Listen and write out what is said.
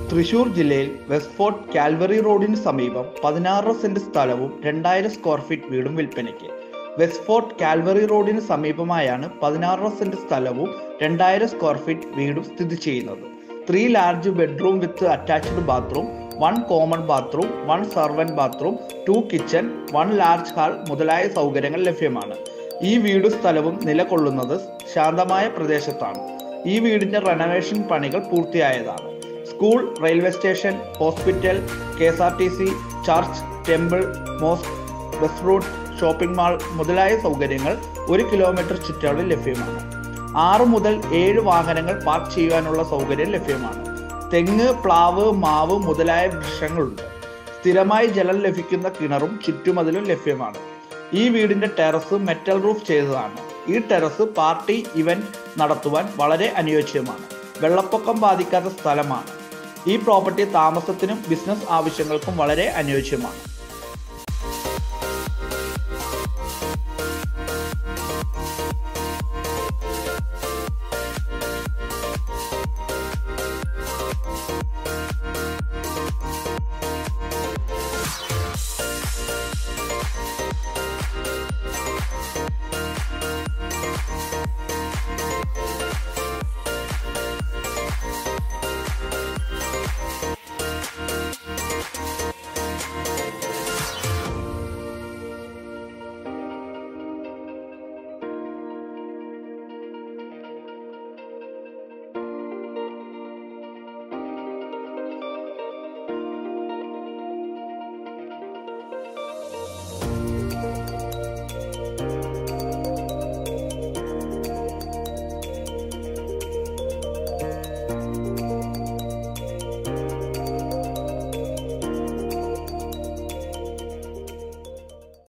തൃശൂർ ജില്ലയിൽ വെസ്റ്റ്ഫോർട്ട് കാൽവറി റോഡിന് സമീപം 16 സെന്റ് സ്ഥലവും 2000 സ്ക്വയർ ഫീറ്റ് വീടും വിൽപ്പനയ്ക്ക്. വെസ്റ്റ്ഫോർട്ട് കാൽവറി റോഡിന് സമീപമായാണ് 16 സെന്റ് സ്ഥലവും 2000 സ്ക്വയർ ഫീറ്റ് വീടും സ്ഥിതി ചെയ്യുന്നത്. 3 large bedroom with attached bathroom, 1 common bathroom, 1 servant bathroom, 2 kitchen, 1 large hall മുതലായ സൗകര്യങ്ങൾ ലഭ്യമാണ്. ഈ വീടും സ്ഥലവും നിലകൊള്ളുന്നത് ശാന്തമായ പ്രദേശത്താണ്. ഈ വീടിന്റെ റെനോവേഷൻ പണികൾ പൂർത്തിയായതാണ്. School, railway station, hospital, KSRTC, church, temple, mosque, bus route, shopping mall മുതലായ സൗകര്യങ്ങൾ 1 കിലോമീറ്റർ ചുറ്റളവിൽ ലഭ്യമാണ്. 6 മുതൽ 7 വാഹനങ്ങൾ പാർക്ക് ചെയ്യുവാനുള്ള സൗകര്യം ലഭ്യമാണ്. തെങ്ങ്, പ്ലാവ്, മാവ് മുതലായ വൃക്ഷങ്ങളുണ്ട്. സ്ഥിരമായി ജലം ലഭിക്കുന്ന കിണറും ചുറ്റുമതിലും ലഭ്യമാണ്. ഈ വീടിന്റെ ടെറസ് മെറ്റൽ റൂഫ് ചെയ്തതാണ്. ഈ ടെറസ് പാർട്ടി ഇവന്റ് നടത്തുവാൻ വളരെ അനുയോജ്യമാണ്. വെള്ളപ്പൊക്കം ബാധിക്കാത്ത സ്ഥലമാണ്. ഈ പ്രോപ്പർട്ടി താമസത്തിനും ബിസിനസ് ആവശ്യങ്ങൾക്കും വളരെ അനുയോജ്യമാണ്.